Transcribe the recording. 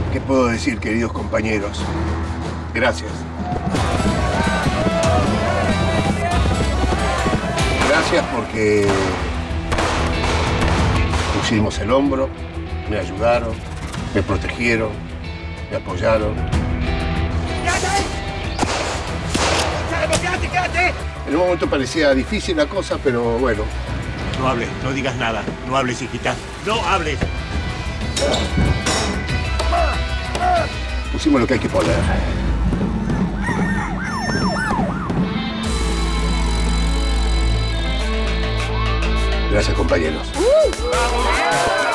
¿Qué puedo decir, queridos compañeros? Gracias. Gracias porque pusimos el hombro, me ayudaron, me protegieron, me apoyaron. ¡Quédate! En un momento parecía difícil la cosa, pero bueno. No hables, no digas nada. No hables, hijita. ¡No hables! Pusimos lo que hay que poner. Gracias, compañeros. ¡Bravo!